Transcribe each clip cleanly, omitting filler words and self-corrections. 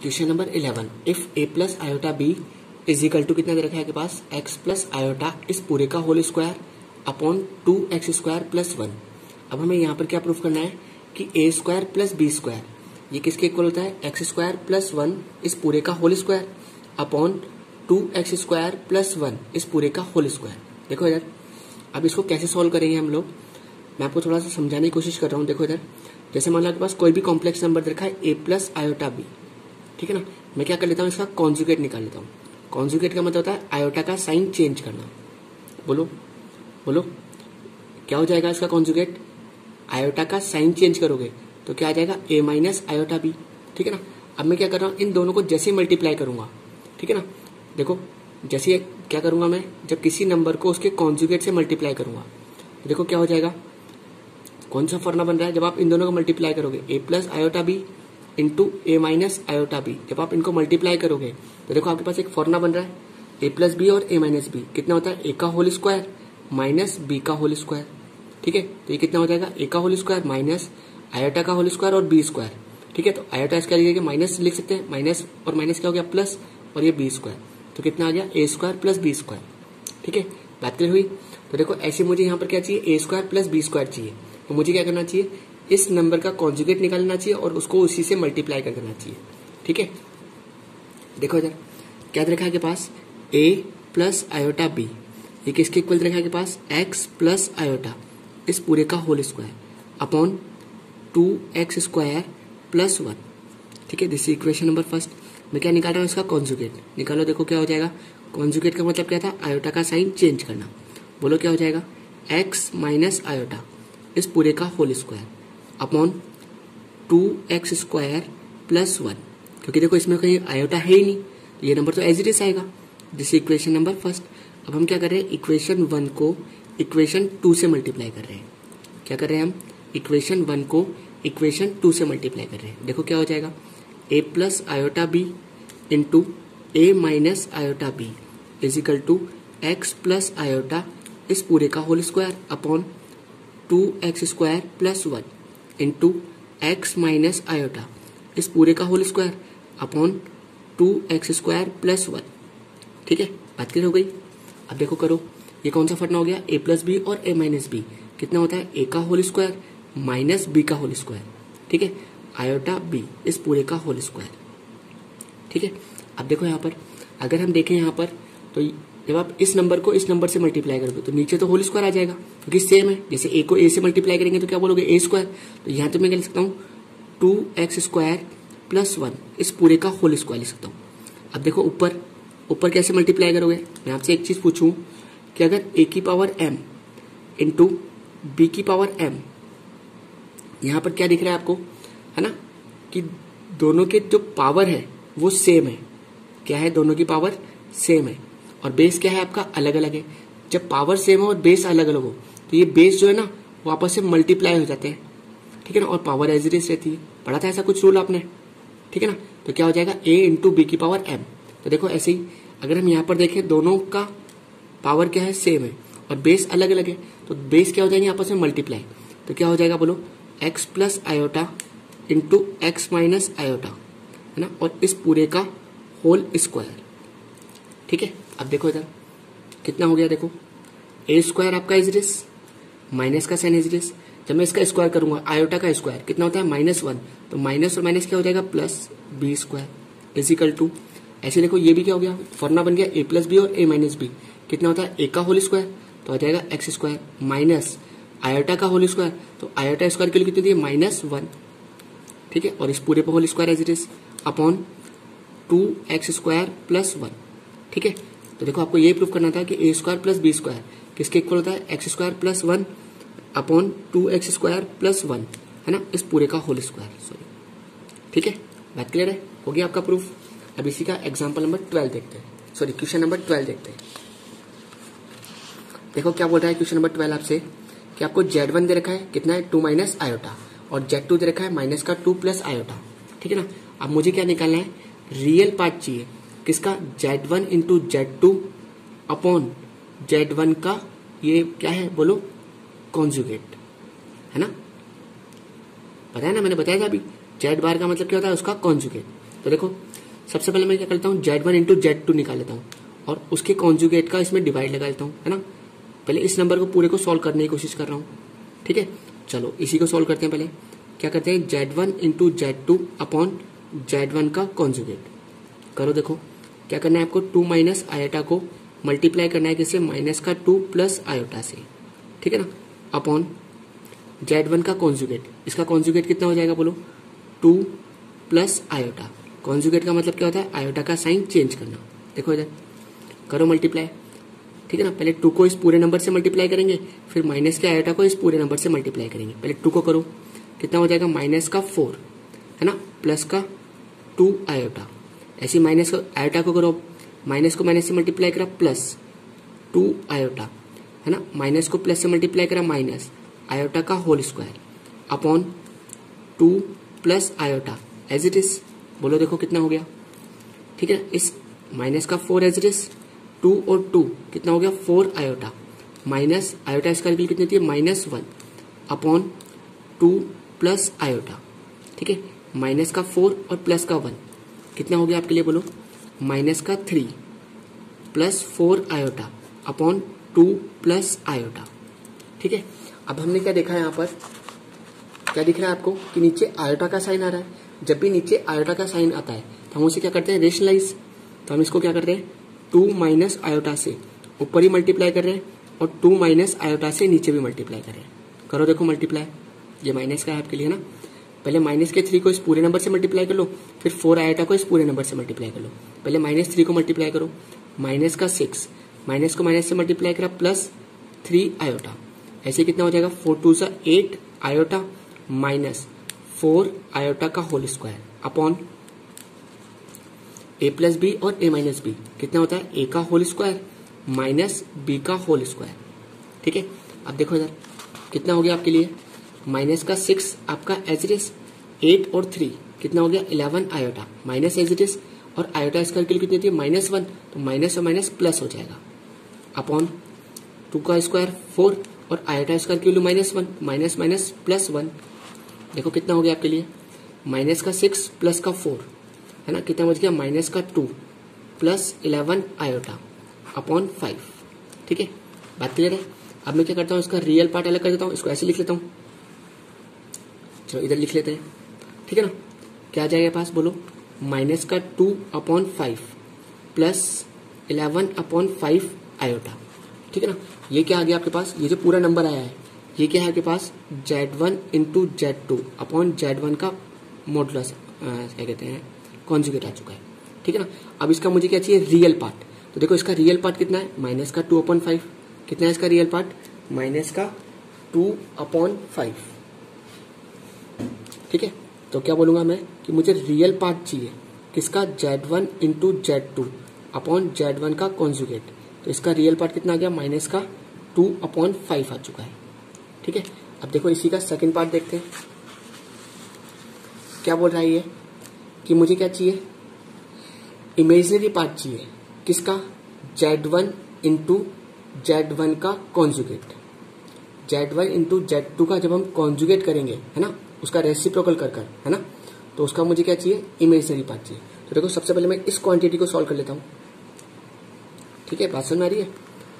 Question number 11, if a plus iota b is equal to कितना दे रखा है आपके पास एक्स प्लस आयोटा इस पूरे का whole square upon 2x square plus 1। अब हमें यहाँ पर क्या प्रूफ करना है कि a square plus b square ये किसके इक्वल होता है एक्स स्क्वायर प्लस 1 इस पूरे का whole square upon 2x square plus 1 इस पूरे का होल स्क्वायर। देखो इधर, अब इसको कैसे सॉल्व करेंगे हम लोग, मैं आपको थोड़ा सा समझाने की कोशिश कर रहा हूँ। देखो इधर, जैसे मान लो आपके पास कोई भी कॉम्प्लेक्स नंबर रखा है ए प्लस आयोटा बी, ठीक है ना। मैं क्या कर लेता हूँ, इसका कॉन्जुगेट निकाल लेता हूँ। कॉन्जुगेट का मतलब होता है आयोटा का साइन चेंज करना। बोलो बोलो क्या हो जाएगा इसका कॉन्जुगेट, आयोटा का साइन चेंज करोगे तो क्या आ जाएगा ए माइनस आयोटा बी, ठीक है ना। अब मैं क्या कर रहा हूँ, इन दोनों को जैसे मल्टीप्लाई करूंगा, ठीक है ना। देखो जैसे क्या करूंगा मैं, जब किसी नंबर को उसके कॉन्जुगेट से मल्टीप्लाई करूंगा तो देखो क्या हो जाएगा, कौन सा फॉर्मूला बन रहा है, जब आप इन दोनों को मल्टीप्लाई करोगे a plus iota b into a minus iota b, जब आप इनको मल्टीप्लाई करोगे तो देखो आपके पास एक फॉर्मूला बन रहा है ए प्लस बी और ए माइनस बी, कितना होता है ए का होल स्क्वायर माइनस बी का होल स्क्वायर, ठीक है। तो ये कितना हो जाएगा ए का होल स्क्वायर माइनस आयोटा का होल स्क्वायर और बी स्क्वायर, ठीक है। तो आयोटा इसका लिखेंगे माइनस लिख सकते हैं, माइनस और माइनस क्या हो गया प्लस और ये बी स्क्वायर, तो कितना आ गया a square plus b square, ठीक है। बात क्लियर हुई। तो देखो ऐसे मुझे यहाँ पर क्या चाहिए a square plus b square चाहिए, तो मुझे क्या करना चाहिए, इस नंबर का कॉन्जुगेट निकालना चाहिए और उसको उसी से मल्टीप्लाई कर देना चाहिए, ठीक है। देखो इधर क्या रखा है के पास a प्लस आयोटा बी, ये किसके इक्वल रखा है के पास x प्लस आयोटा इस पूरे का whole square upon 2x square plus 1, ठीक है। This equation number first. मैं क्या निकाल रहा हूँ, इसका कॉन्जुगेट निकालो। देखो क्या हो जाएगा, कॉन्जुगेट का मतलब क्या था, आयोटा का साइन चेंज करना। बोलो क्या हो जाएगा, x माइनस आयोटा इस पूरे का whole square upon 2x square plus 1, क्योंकि देखो इसमें कहीं आयोटा है ही नहीं तो ये नंबर तो एज इट इज आएगा। This equation number first. अब हम क्या कर रहे हैं, इक्वेशन 1 को इक्वेशन 2 से मल्टीप्लाई कर रहे हैं। क्या कर रहे हैं हम, इक्वेशन 1 को इक्वेशन 2 से मल्टीप्लाई कर रहे हैं। देखो क्या हो जाएगा, a plus iota b into a minus iota b is equal to x plus iota इस पूरे का whole square upon 2x square plus 1 into x minus iota इस पूरे का whole square upon 2x square plus 1, ठीक है। बात clear हो गई। अब देखो करो, ये कौन सा फटना हो गया, ए प्लस बी और ए माइनस बी कितना होता है ए का होल स्क्वायर माइनस बी का होल स्क्वायर, ठीक है, आयोटा बी इस पूरे का होल स्क्वायर, ठीक है। अब देखो यहाँ पर अगर हम देखें यहाँ पर, तो जब आप इस नंबर को इस नंबर से मल्टीप्लाई करोगे तो नीचे तो होल स्क्वायर आ जाएगा क्योंकि सेम है। जैसे ए को ए से मल्टीप्लाई करेंगे तो क्या बोलोगे ए स्क्वायर, तो यहाँ तो मैं क्या लिख सकता हूँ 2x स्क्वायर प्लस 1 इस पूरे का होल स्क्वायर लिख सकता हूँ। अब देखो ऊपर ऊपर कैसे मल्टीप्लाई करोगे, मैं आपसे एक चीज पूछूं कि अगर a की पावर m इंटू बी की पावर m, यहाँ पर क्या दिख रहा है आपको, है ना, कि दोनों के जो पावर है वो सेम है। क्या है, दोनों की पावर सेम है और बेस क्या है आपका अलग अलग है। जब पावर सेम हो और बेस अलग अलग हो तो ये बेस जो है ना वो आपस से मल्टीप्लाई हो जाते हैं, ठीक है ना, और पावर एज इट इज रहती है। पढ़ा था ऐसा कुछ रूल आपने, ठीक है ना। तो क्या हो जाएगा a इंटू बी की पावर m। तो देखो ऐसे ही अगर हम यहाँ पर देखें दोनों का पावर क्या है सेम है और बेस अलग अलग है, तो बेस क्या हो जाएंगे आपस में मल्टीप्लाई। तो क्या हो जाएगा बोलो, x plus iota into x minus iota, है ना, और इस पूरे का होल स्क्वायर, ठीक है। अब देखो इधर कितना हो गया, देखो ए स्क्वायर आपका इज दिस माइनस का साइन इज दिस, जब मैं इसका स्क्वायर करूंगा आयोटा का स्क्वायर कितना होता है -1, तो माइनस और माइनस क्या हो जाएगा plus b square is equal to, ऐसे देखो ये भी क्या हो गया, फॉर्मूला बन गया ए प्लस बी और ए माइनस बी कितना होता है ए का होल स्क्वायर, तो आ जाएगा एक्स स्क्वायर माइनस आयोटा का होल स्क्वायर, तो आयोटा स्क्वायर के लिए कितनी दी -1, ठीक है, और इस पूरे पर whole square as it is upon 2x square plus 1, ठीक है। तो देखो आपको ये प्रूव करना था कि a square plus b square किसके इक्वल होता है x square plus 1 upon 2x square plus 1, है ना, इस पूरे का होल स्क्वायर, सॉरी, ठीक है। बात क्लियर है, हो गया आपका प्रूफ। अब इसी का एग्जांपल नंबर 12 देखते हैं, सॉरी क्वेश्चन नंबर 12 देखते हैं। देखो क्या बोल रहा है क्वेश्चन नंबर 12 आपसे कि आपको z1 दे रखा है कितना है 2 माइनस आयोटा और z2 दे रखा है माइनस का 2 प्लस आयोटा, ठीक है ना। अब मुझे क्या निकालना है, रियल पार्ट चाहिए किसका, z1 into z2 upon z1 का ये क्या है बोलो कॉन्जुगेट, है ना, पता है ना, मैंने बताया था अभी z बार का मतलब क्या होता है उसका कॉन्जुगेट। तो देखो सबसे पहले मैं क्या करता हूँ, Z1 इंटू Z2 निकाल लेता हूँ और उसके कॉन्जुगेट का इसमें डिवाइड लगा लेता हूँ, है ना। पहले इस नंबर को पूरे को सॉल्व करने की कोशिश कर रहा हूँ, ठीक है। चलो इसी को सॉल्व करते हैं। पहले क्या करते हैं, Z1 into Z2 upon Z1 का कॉन्जुगेट करो। देखो क्या करना है आपको, 2 माइनस आयोटा को मल्टीप्लाई करना है किससे, माइनस का 2 प्लस आयोटा से, ठीक है ना, अपॉन Z1 का कॉन्जुगेट। इसका कॉन्जुगेट कितना हो जाएगा बोलो, 2 प्लस आयोटा। कॉन्जुगेट का मतलब क्या होता है, आयोटा का साइन चेंज करना। देखो इधर करो मल्टीप्लाई, ठीक है ना। पहले 2 को इस पूरे नंबर से मल्टीप्लाई करेंगे, फिर माइनस के आयोटा को इस पूरे नंबर से मल्टीप्लाई करेंगे। पहले 2 को करो, कितना हो जाएगा, माइनस का 4, है ना, प्लस का 2 आयोटा। ऐसे माइनस को आयोटा को करो, माइनस को माइनस से मल्टीप्लाई करा प्लस 2 आयोटा, है ना, माइनस को प्लस से मल्टीप्लाई करा माइनस आयोटा का whole square upon 2 plus iota as it is. बोलो देखो कितना हो गया, ठीक है। इस माइनस का 4 एज इट इज, 2 और 2 कितना हो गया, 4 आयोटा माइनस आयोटा इसका वैल्यू कितनी थी, -1 अपॉन 2 प्लस आयोटा, ठीक है। माइनस का 4 और प्लस का 1 कितना हो गया आपके लिए बोलो, माइनस का 3 plus 4 iota upon 2 plus iota, ठीक है। अब हमने क्या देखा है यहाँ पर, क्या दिख रहा है आपको कि नीचे आयोटा का साइन आ रहा है। जब भी नीचे आयोटा का साइन आता है तो हम उसे क्या करते हैं, रेशनलाइज। तो हम इसको क्या करते हैं, 2 माइनस आयोटा से ऊपर ही मल्टीप्लाई कर रहे हैं और 2 माइनस आयोटा से नीचे भी मल्टीप्लाई कर रहे हैं। करो देखो मल्टीप्लाई, ये माइनस का है आपके लिए ना। पहले माइनस के 3 को इस पूरे नंबर से मल्टीप्लाई कर लो, फिर 4 आयोटा को इस पूरे नंबर से मल्टीप्लाई कर लो। पहले -3 को मल्टीप्लाई करो, माइनस का 6, माइनस को माइनस से मल्टीप्लाई करा प्लस 3 आयोटा। ऐसे कितना हो जाएगा, 4 2 सा 8 आयोटा माइनस 4 आयोटा का whole square upon a plus b और a माइनस बी कितना होता है, a का होल स्क्वायर माइनस b का होल स्क्वायर, ठीक है। अब देखो इधर कितना हो गया आपके लिए, माइनस का 6 आपका एज इट इज, 8 और 3 कितना हो गया, 11 iota minus as it is, और आयोटा इसका वैल्यू कितनी थी, -1, तो माइनस और माइनस प्लस हो जाएगा अपॉन 2 का स्क्वायर 4 और आयोटा इसका वैल्यू -1, माइनस माइनस प्लस 1। देखो कितना हो गया आपके लिए, माइनस का 6 प्लस का 4, है ना, कितना बच गया, माइनस का 2 प्लस 11 आयोटा अपॉन 5, ठीक है। बात क्लियर है। अब मैं क्या करता हूँ, इसका रियल पार्ट अलग कर देता हूँ, इसको ऐसे लिख लेता हूँ। चलो इधर लिख लेते हैं, ठीक है ना। क्या आ जाएगा पास बोलो, माइनस का 2 अपॉन 5 प्लस 11 अपॉन 5 आयोटा, ठीक है ना। ये क्या आ गया आपके पास, ये जो पूरा नंबर आया है ये क्या है आपके पास, Z1 into Z2 upon Z1 का मॉडुलस क्या कहते हैं, कॉन्जुगेट आ चुका है, ठीक है ना। अब इसका मुझे क्या चाहिए, रियल पार्ट। तो देखो इसका रियल पार्ट कितना है, माइनस का 2 अपॉन 5, कितना है इसका रियल पार्ट, माइनस का 2 अपॉन 5, ठीक है। तो क्या बोलूंगा मैं कि मुझे रियल पार्ट चाहिए किसका, Z1 into Z2 upon Z1 का कॉन्जुगेट। तो इसका रियल पार्ट कितना आ गया, माइनस का 2 अपॉन 5 आ चुका है, ठीक है। अब देखो इसी का सेकंड पार्ट देखते हैं, क्या बोल रहा है ये कि मुझे क्या चाहिए, इमेजिनरी पार्ट चाहिए किसका, Z1 इंटू Z1 का कॉन्जुगेट। Z1 इंटू Z2 का जब हम कॉन्जुगेट करेंगे, है ना, उसका रेसिप्रोकल कर कर, है ना, तो उसका मुझे क्या चाहिए, इमेजिनरी पार्ट चाहिए। तो देखो सबसे पहले मैं इस क्वांटिटी को सॉल्व कर लेता हूं, ठीक है। बात समझ में आ रही है,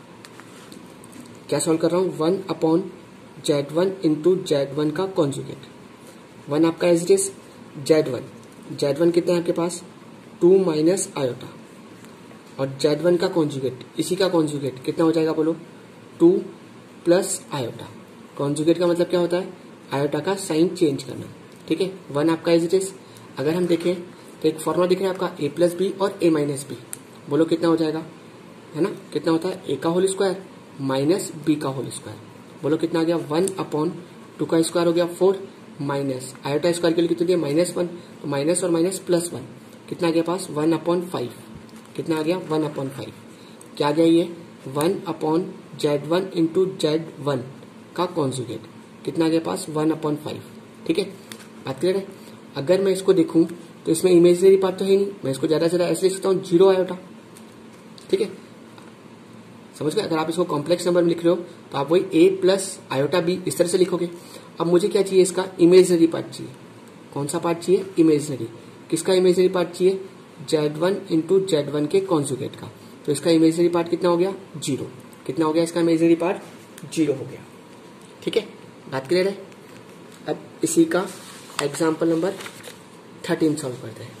क्या सॉल्व कर रहा हूं, 1 अपॉन Z1 इंटू Z1 का कॉन्जुगेट। 1 आपका एज इट इज, Z1 कितना है आपके पास, 2 माइनस आयोटा, और Z1 का कॉन्जुगेट, इसी का कॉन्जुगेट कितना हो जाएगा बोलो, 2 प्लस आयोटा। कॉन्जुगेट का मतलब क्या होता है, आयोटा का साइन चेंज करना, ठीक है। 1 आपका एज इट इज। अगर हम देखें तो एक फॉर्मूला दिख रहा है आपका, a प्लस बी और a माइनस बी। बोलो कितना हो जाएगा, है ना, कितना होता है, a का होल स्क्वायर माइनस b का होल स्क्वायर। बोलो कितना आ गया, 1 अपॉन 2 का स्क्वायर हो गया 4 माइनस आयोटा स्क्वायर के लिए कितनी है, -1, तो माइनस और माइनस प्लस 1 कितना आ गया पास, 1 अपॉन 5, कितना आ गया, 1 अपॉन 5। क्या आ गया ये, 1 अपॉन Z1 इंटू Z1 का कॉन्जुगेट, कितना आ गया पास, 1 अपॉन 5, ठीक है। बात क्लियर है। अगर मैं इसको देखूं तो इसमें इमेजिनरी पार्ट तो है नहीं, मैं इसको ज्यादा से ज्यादा ऐसे लिख सकता हूँ, 0 आयोटा, ठीक है। समझ गए। अगर आप इसको कॉम्प्लेक्स नंबर में लिख रहे हो तो आप वही a प्लस आयोटा b इस तरह से लिखोगे। अब मुझे क्या चाहिए, इसका इमेजिनरी पार्ट चाहिए। कौन सा पार्ट चाहिए, इमेजिनरी। किसका इमेजिनरी पार्ट चाहिए, Z1 इंटू Z1 के कॉन्जुगेट का। तो इसका इमेजिनरी पार्ट कितना हो गया, 0। कितना हो गया इसका इमेजिनरी पार्ट, 0 हो गया। ठीक है, बात क्लियर है। अब इसी का एग्जाम्पल नंबर 13 सॉल्व करते हैं।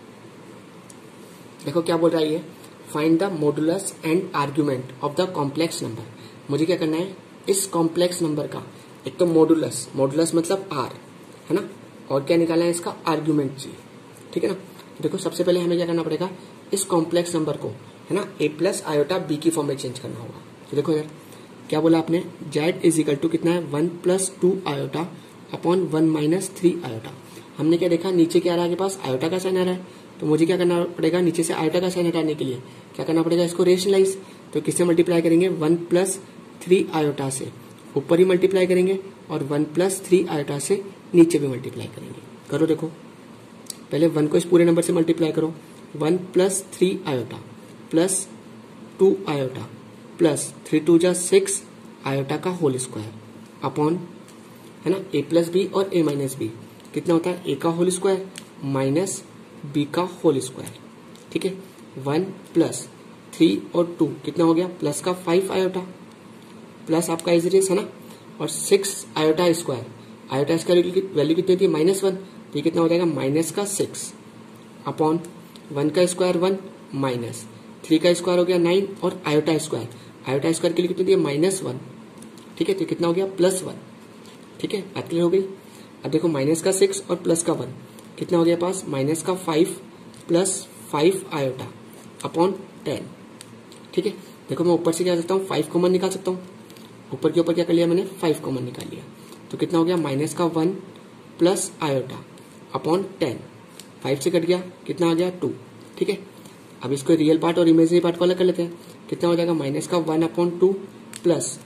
देखो क्या बोल रहा है ये, find the modulus and argument of the complex number. मुझे क्या करना है, इस कॉम्प्लेक्स नंबर का एक तो मॉडुलस, मॉडुलस मतलब r है ना, और क्या निकालना है, इसका आर्ग्यूमेंट चाहिए। ठीक है ना। देखो सबसे पहले हमें क्या करना पड़ेगा, इस कॉम्प्लेक्स नंबर को है ना a प्लस आयोटा b की फॉर्म में चेंज करना होगा। तो देखो यार क्या बोला आपने, z इज इक्वल टू कितना है, 1 plus 2 iota upon 1 minus 3 iota. हमने क्या देखा, नीचे क्या आ रहा है, के पास आयोटा का साइन आ रहा है, तो मुझे क्या करना पड़ेगा, नीचे से आयोटा का साइन हटाने के लिए क्या करना पड़ेगा, इसको रेशनलाइज। तो किससे मल्टीप्लाई करेंगे, 1 प्लस 3 आयोटा से ऊपर ही मल्टीप्लाई करेंगे और 1 प्लस 3 आयोटा से नीचे भी मल्टीप्लाई करेंगे। करो देखो, पहले 1 को इस पूरे नंबर से मल्टीप्लाई करो, 1 plus 3 iota plus 2 iota plus 3 2 जा 6 आयोटा का होल स्क्वायर अपॉन है ना a प्लस बी और a माइनस बी। कितना होता है, a का होल स्क्वायर माइनस b का होल स्क्वायर। ठीक है, 1 प्लस 3 और 2 कितना हो गया, प्लस का 5 आयोटा प्लस आपका इज है ना, और 6 आयोटा स्क्वायर। आयोटा स्क्वायर की वैल्यू कितनी थी, -1, तो ये कितना हो जाएगा, माइनस का 6 अपॉन 1 का स्क्वायर 1 माइनस 3 का स्क्वायर हो गया 9 और आयोटा स्क्वायर के लिए कितनी थी, -1। ठीक है, तो कितना हो गया, +1। ठीक है, बात क्लियर हो गई। अब देखो माइनस का 6 और प्लस का 1 कितना हो गया पास, माइनस का 5 प्लस 5 आयोटा अपॉन 10। ठीक है, देखो मैं ऊपर से क्या कर सकता हूँ, 5 कॉमन निकाल सकता हूँ। ऊपर के ऊपर क्या कर लिया मैंने, 5 कॉमन निकाल लिया। तो कितना हो गया, माइनस का 1 प्लस आयोटा अपॉन 10। 5 से कट गया, कितना आ गया, 2। ठीक है, अब इसको रियल पार्ट और इमेजिनरी पार्ट को अलग कर लेते हैं। कितना हो जाएगा, माइनस का 1/2 प्लस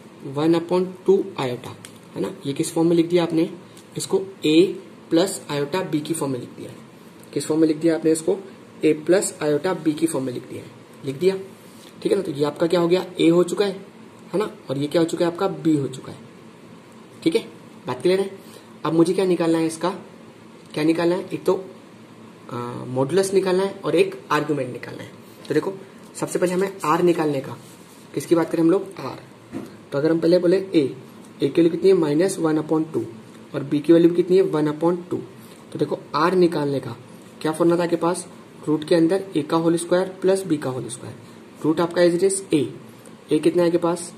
1/2 आयोटा है ना। ये किस फॉर्म में लिख दिया आपने, इसको a प्लस आयोटा b की फॉर्म में लिख दिया है। किस फॉर्म में लिख दिया आपने इसको, a प्लस आयोटा b की फॉर्म में लिख दिया है, लिख दिया। ठीक है ना, तो ये आपका क्या हो गया, a हो चुका है ना, और ये क्या हो चुका है आपका, b हो चुका है। ठीक है, बात क्लियर है। अब मुझे क्या निकालना है, इसका क्या निकालना है, एक तो मॉडुलस निकालना है और एक आर्गुमेंट निकालना है। तो देखो सबसे पहले हमें r निकालने का, किसकी बात करें हम लोग, r। तो अगर हम पहले बोले a की वैल्यू कितनी है, -1/2 और b की वैल्यू कितनी है, 1/2। तो देखो r निकालने का क्या फॉर्मूला था आपके पास, रूट के अंदर a का होल स्क्वायर प्लस b का होल स्क्वायर। रूट आपका इज a कितना है के पास,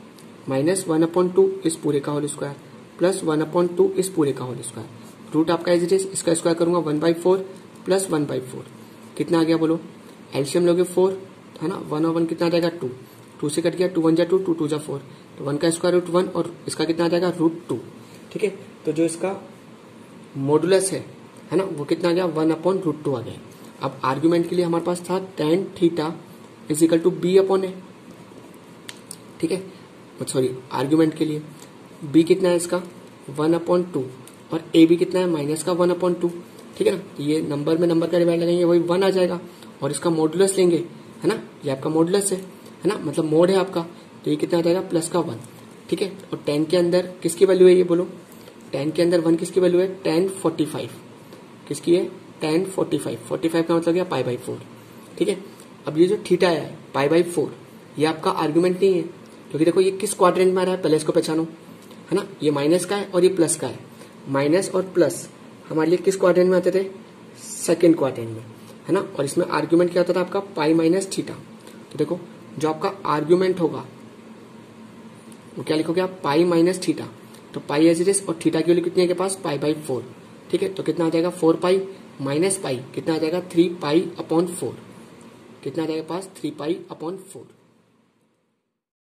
-1/2 इस पूरे का होल स्क्वायर प्लस 1/2 इस पूरे का होल स्क्वायर। रूट आपका इज इसका स्क्वायर करूंगा 1/4 प्लस 1/4। कितना आ गया बोलो, एलसीएम लोगे 4 है ना, 1 और 1 कितना आ जाएगा, 2। 2 से कट गया, 2 1 जा 2, 2 2 जा 4, तो 1 का स्क्वायर रूट 1 और इसका कितना आ जाएगा, √2। ठीक है, तो जो इसका मॉडुलस है ना, वो कितना आ गया, 1/√2 आ गया। अब आर्ग्यूमेंट के लिए हमारे पास था tan theta is equal to b/a। ठीक है, सॉरी आर्ग्यूमेंट के लिए b कितना है इसका, 1/2 और a भी कितना है, माइनस का 1/2। ठीक है ना, ये नंबर में नंबर का डिवाइड लगाएंगे वही 1 आ जाएगा, और इसका मॉडुलस लेंगे है ना, ये आपका मॉडुलस है ना, मतलब मोड है आपका, तो ये कितना आ जाएगा, +1। ठीक है, और tan के अंदर किसकी वैल्यू है ये बोलो, tan के अंदर 1 किसकी वैल्यू है, tan 45 किसकी है, tan 45। 45 का मतलब क्या, π/4। ठीक है, अब ये जो थीटा है π/4 ये आपका आर्ग्यूमेंट नहीं है, क्योंकि देखो ये किस क्वाड्रेंट में आ रहा है, पहले इसको पहचानो है ना। ये माइनस का है और ये प्लस का है। माइनस और प्लस हमारे लिए किस क्वाड्रेंट में आते थे, सेकेंड क्वाड्रेंट में है ना, और इसमें आर्ग्यूमेंट क्या होता था आपका, π - थीटा। तो देखो जो आपका आर्ग्यूमेंट होगा वो क्या लिखोगे आप, π - थीटा। तो पाई एज इट इज, और थीटा की वैल्यू कितनी है के पास, π/4। ठीक है, तो कितना आ जाएगा, 4π - π कितना आ जाएगा, 3π/4। कितना आ जाएगा पास, 3π/4।